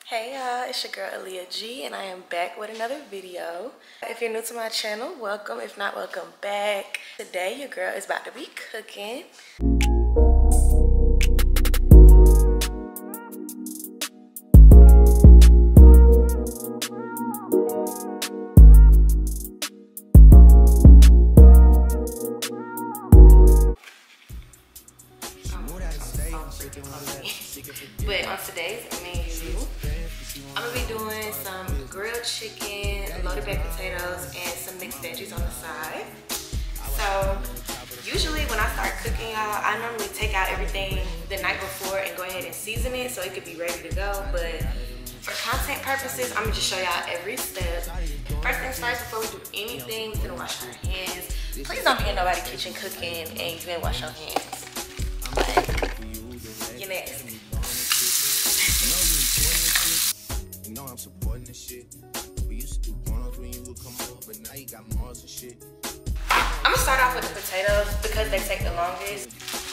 Hey y'all, it's your girl Aliyah G and I am back with another video. If you're new to my channel, welcome. If not, welcome back. Today your girl is about to be cooking. But on today's menu, I'm gonna be doing some grilled chicken, loaded baked potatoes, and some mixed veggies on the side. So usually when I start cooking, y'all, I normally take out everything the night before and go ahead and season it so it could be ready to go. But for content purposes, I'm gonna just show y'all every step. First things first, before we do anything, we're gonna wash our hands. Please don't be in nobody's kitchen cooking and you didn't wash your hands. But you're nasty. You know I'm supporting this shit. We used to do pornos when you would come over, but now you got Mars and shit. I'm gonna start off with the potatoes because they take the longest.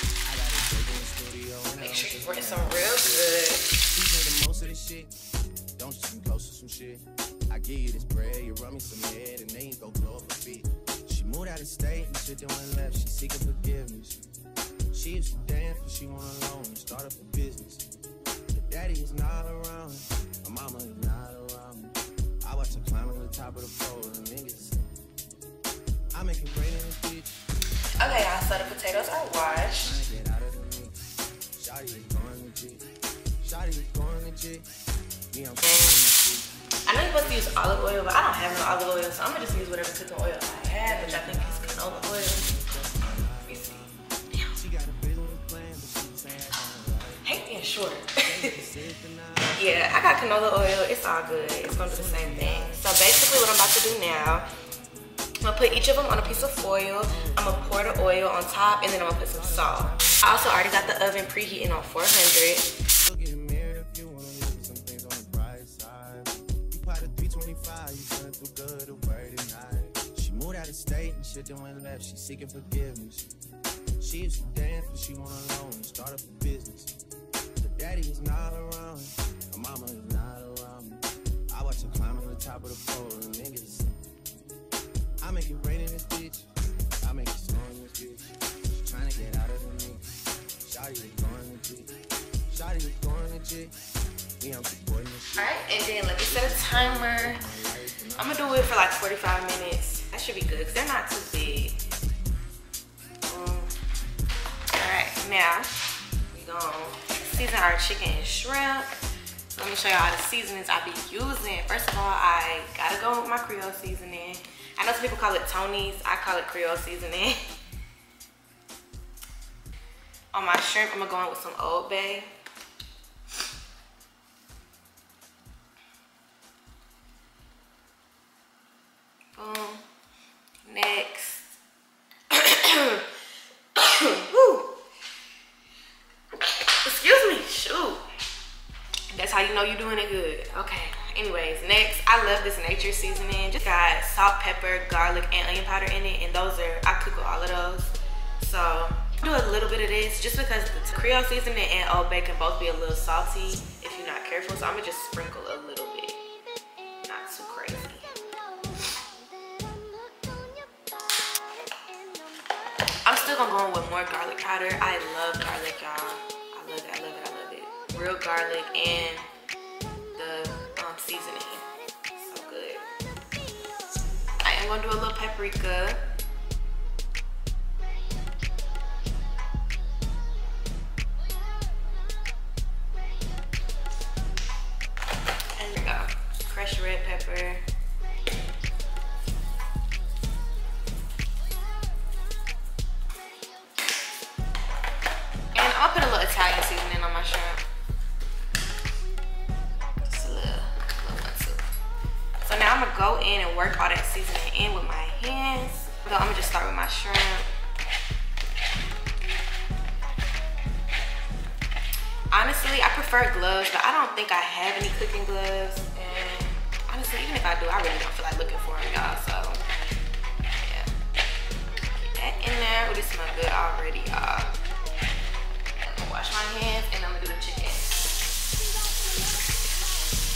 Make sure you rinse them real good. Most of this shit, don't just come close to some shit. I give you this bread, you run me some head, and then you go blow up a beat. She moved out of state and shit that went left. She seeking forgiveness. She used to dance, but she went alone and start up a business. Her daddy is not around. My mama is not around. I watch her climb on the top of the pole and niggas. I make it rain in this bitch. Okay, y'all, so the potatoes are washed. Get out of the mix. Shawty is going legit. Shawty is going legit. Me, I'm going legit. I know you're supposed to use olive oil, but I don't have no olive oil, so I'm gonna just use whatever cooking oil I have, which I think is canola oil. Let me see. Damn. She got a business plan, but she's saying Hate being short. Yeah, I got canola oil. It's all good. It's gonna do the same thing. So basically what I'm about to do now, I'm gonna put each of them on a piece of foil. I'm gonna pour the oil on top and then I'm gonna put some salt. I also already got the oven preheating on 400. look in the mirror if you wanna look at some things on the bright side. You pot a 325, you feeling too good to worry tonight. She moved out of state and shit that went left. She seeking forgiveness. She used to dance, but she went alone and start up a business. Her daddy is not around. My mama is not around. I watch her climb on the top of the pole and niggas. I make it rain in this bitch. I make it snow in this bitch. Trying to get out of the mix. Shawty is going legit. Shawty is going legit. Me, I'm supporting this shit. Alright, and then let me set a timer. I'm gonna do it for like 45 minutes. That should be good because they're not too big. Alright, now we gonna season our chicken and shrimp. Let me show y'all the seasonings I be using. First of all, I gotta go with my Creole seasoning. I know some people call it Tony's. I call it Creole seasoning. On my shrimp, I'm gonna go in with some Old Bay. Boom. Next. Woo. Excuse me. Shoot. That's how you know you're doing it good. Okay. Anyways, next, I love this nature seasoning. Just got salt, pepper, garlic, and onion powder in it. And those are, I cook with all of those. So, I'll do a little bit of this just because the Creole seasoning and Old Bay can both be a little salty if you're not careful. So, I'm going to just sprinkle a little bit. Not too crazy. I'm still going to go in with more garlic powder. I love garlic, y'all. I love it, I love it, I love it. Real garlic and the seasoning. So good. I am gonna do a little paprika. And there we go. Crushed red pepper. And I'm gonna put a little Italian seasoning on my shrimp. So now I'm gonna go in and work all that seasoning in with my hands. So I'm gonna just start with my shrimp. Honestly, I prefer gloves, but I don't think I have any cooking gloves. And honestly, even if I do, I really don't feel like looking for them, y'all. So yeah, get that in there. Oh, this smells good already, y'all. I'm gonna wash my hands and I'm gonna do the chicken.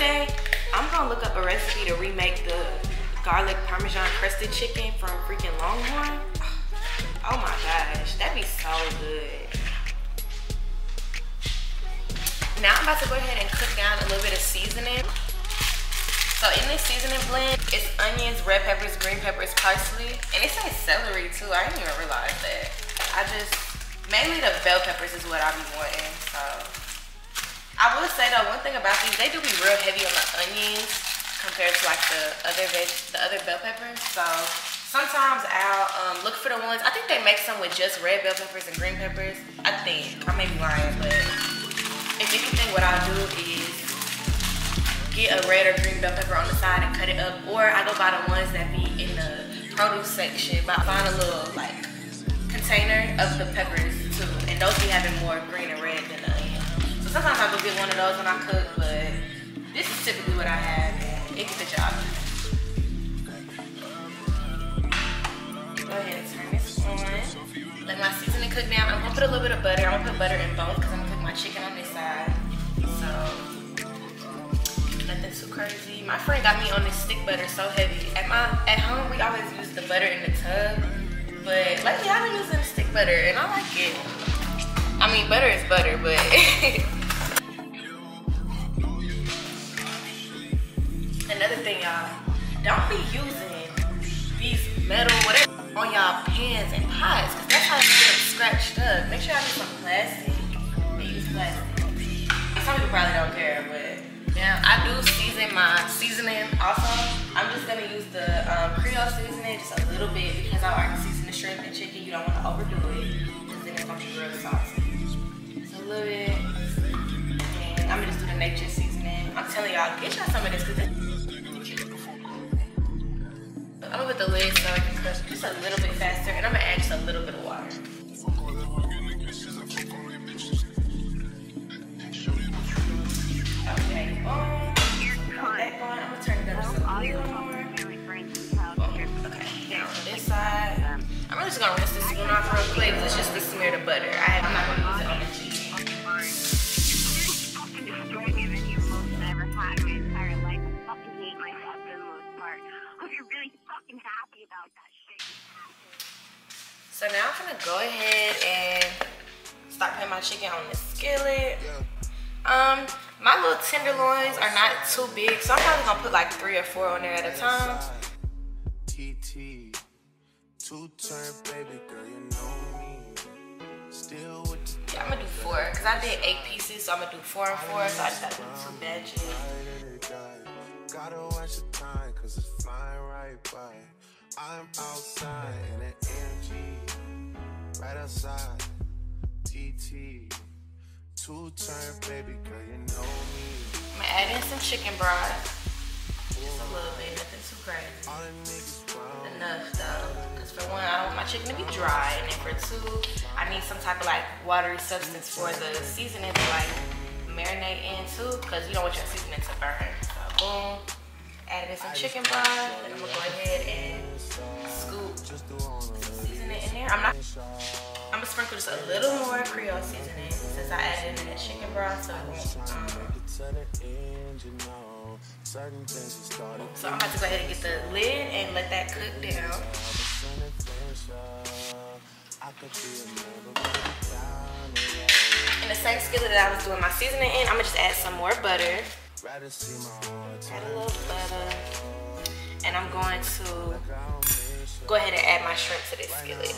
day, I'm gonna look up a recipe to remake the garlic parmesan crusted chicken from freaking Longhorn. Oh my gosh, that'd be so good. Now I'm about to go ahead and cook down a little bit of seasoning. So in this seasoning blend, it's onions, red peppers, green peppers, parsley, and it says celery too. I didn't even realize that. Mainly the bell peppers is what I be wanting. So I will say though, one thing about these, they do be real heavy on the onions compared to like the other bell peppers. So sometimes I'll look for the ones. I think they make some with just red bell peppers and green peppers. I may be lying, but if anything, what I'll do is get a red or green bell pepper on the side and cut it up, or I go buy the ones that be in the produce section, but I find a little like container of the peppers too, and those be having more green and red than the onion. So sometimes I go get one of those when I cook, but this is typically what I have, and it gets the job. Go ahead and turn this on. Let my seasoning cook down. I'm gonna put a little bit of butter. I'm gonna put butter in both because I'm gonna cook my chicken on this side. So nothing too crazy. My friend got me on this stick butter so heavy. At home we always use the butter in the tub, but lately I've been using stick butter and I like it. I mean, butter is butter, but another thing, y'all, don't be using these metal whatever on y'all pans and pots, because that's how you get them scratched up. Make sure I use some plastic. They use plastic. Some people probably don't care, but yeah, I do season my seasoning also. I'm just gonna use the Creole seasoning just a little bit because I like to season the shrimp and chicken. You don't want to overdo it because then it's gonna be real saucy. So a little bit, and I'm gonna just do the nature seasoning. I'm telling y'all, get y'all some of this because I'm gonna put the lid so I can cook just a little bit faster, and I'm gonna add just a little bit of water. Okay, I'm gonna turn it up just a little more. Okay, now on this side, I'm really just gonna rinse this spoon off real quick. It's just to smear the butter. I'm not gonna use it on the cheese. So now I'm gonna go ahead and start putting my chicken on the skillet. My little tenderloins are not too big, so I'm probably gonna put like 3 or 4 on there at a time. Yeah, I'm gonna do 4 because I did 8 pieces, so I'm gonna do 4 and 4. So I just gotta do 2 batches. Gotta watch the time cause it's flying right by. I'm outside in an AMG, right outside, TT, 2-turn, baby girl, you know me. I'm gonna add in some chicken broth, just a little bit, nothing too crazy. Enough though, because for one, I don't want my chicken to be dry, and then for 2, I need some type of like watery substance for the seasoning to like marinate in too, because you don't want your seasoning to burn. So boom, add in some chicken broth, and I'm gonna go ahead and scoop some seasoning in there. I'm gonna sprinkle just a little more Creole seasoning since I added in that chicken broth, so it won't. So I'm about to go ahead and get the lid and let that cook down. In the same skillet that I was doing my seasoning in, I'm gonna just add some more butter. Add a little butter. And I'm going to go ahead and add my shrimp to this skillet.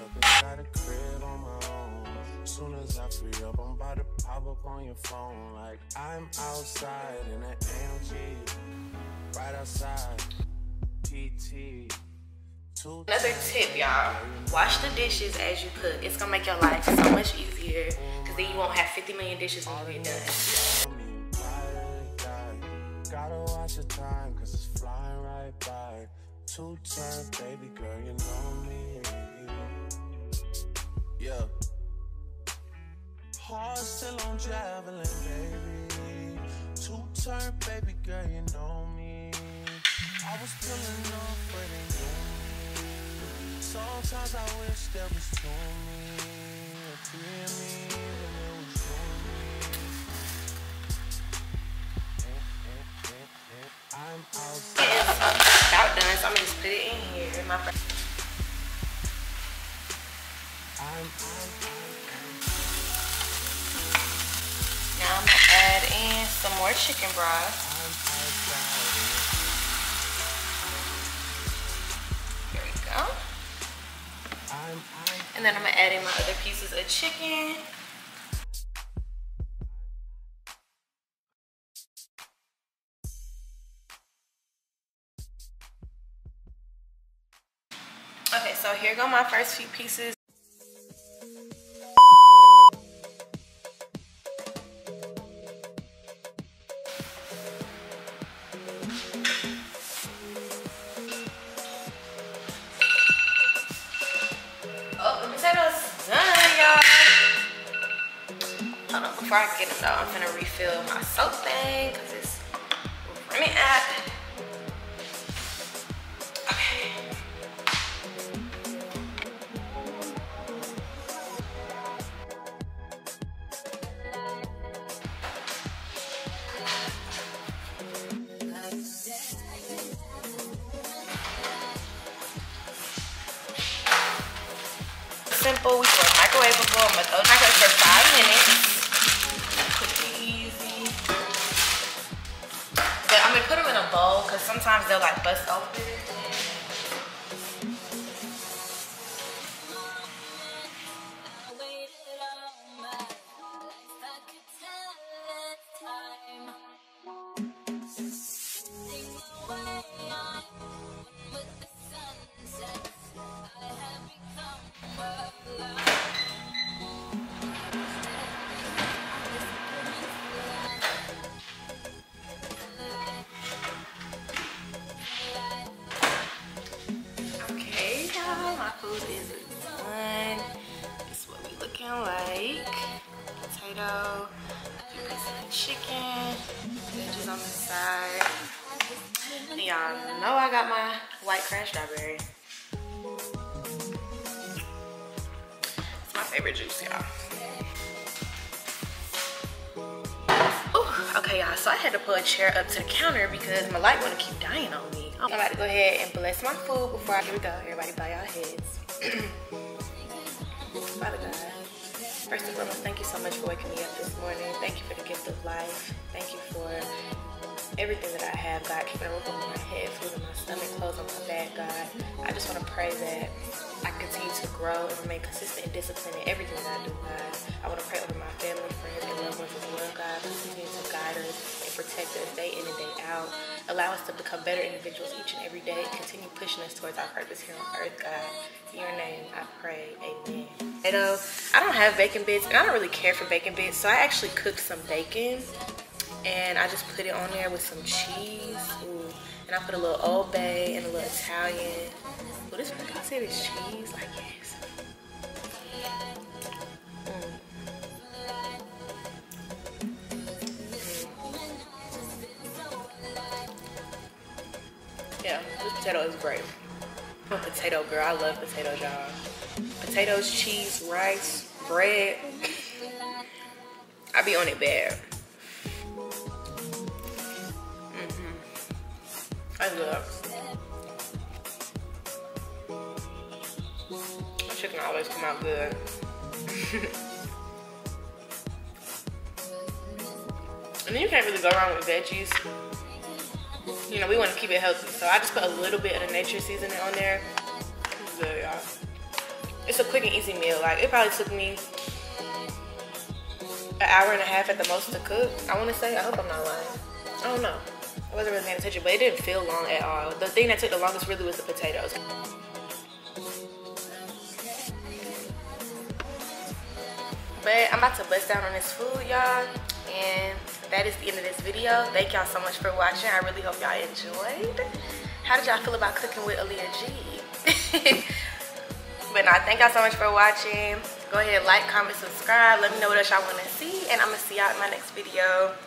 Soon as I free up, I'm about to pop up on your phone like I'm outside in an AMG, right outside, TT. Another tip, y'all, wash the dishes as you cook. It's gonna make your life so much easier because then you won't have 50 million dishes when you get done. Gotta watch the time cause it's flying right by. 2-turn, baby girl, you know me. Yeah. Heart still on traveling, baby. 2-turn, baby girl, you know me. I was pulling up, but they knew me. Sometimes I wish there was 2 of me, 3 of me, when it was 2 of me. about done, so I'm gonna just put it in here. My first. Now I'm gonna add in some more chicken broth. There we go. And then I'm gonna add in my other pieces of chicken. Okay, so here go my first few pieces. Oh, the potatoes done, y'all. Hold on, before I get them though, I'm gonna refill my soap thing because it's running out. Simple, we do a microwavable. I'm gonna throw the microwave for 5 minutes. Quick and easy. But I'm gonna put them in a bowl because sometimes they'll like bust open. My food is done. This is what we looking like. Potato, a few pieces of chicken, veggies on the side. And y'all know I got my white crash strawberry. It's my favorite juice, y'all. Okay, y'all, so I had to pull a chair up to the counter because my light wanna keep dying on me. I'm about to go ahead and bless my food before here we go. Everybody bow your heads. Father God, first and foremost, thank you so much for waking me up this morning. Thank you for the gift of life. Thank you for everything that I have, God. Keeping a roof over my head, food in my stomach, clothes on my back, God. I just want to pray that I continue to grow and remain consistent and disciplined in everything that I do, God. I want to pray over my family, friends, and loved ones as well, God. Continue to guide us and protect us day in and day out. Allow us to become better individuals each and every day. Continue pushing us towards our purpose here on earth, God. In your name, I pray. Amen. I don't have bacon bits, and I don't really care for bacon bits, so I actually cooked some bacon, and I just put it on there with some cheese. Ooh. And I put a little Old Bay and a little Italian. Well, this one, I said it's cheese, like yes. Yeah, this potato is great. I'm a potato girl. I love potatoes, y'all. Potatoes, cheese, rice, bread. I be on it bad. I love. My chicken always come out good. And then you can't really go wrong with veggies. You know, we want to keep it healthy, so I just put a little bit of the nature seasoning on there. It's good, y'all. It's a quick and easy meal. Like, it probably took me an hour and a half at the most to cook, I want to say. I hope I'm not lying. I don't know. I wasn't really paying attention, but it didn't feel long at all. The thing that took the longest really was the potatoes. But I'm about to bust down on this food, y'all. And that is the end of this video. Thank y'all so much for watching. I really hope y'all enjoyed. How did y'all feel about cooking with Aliyah G? But nah, thank y'all so much for watching. Go ahead, like, comment, subscribe. Let me know what else y'all want to see. And I'm going to see y'all in my next video.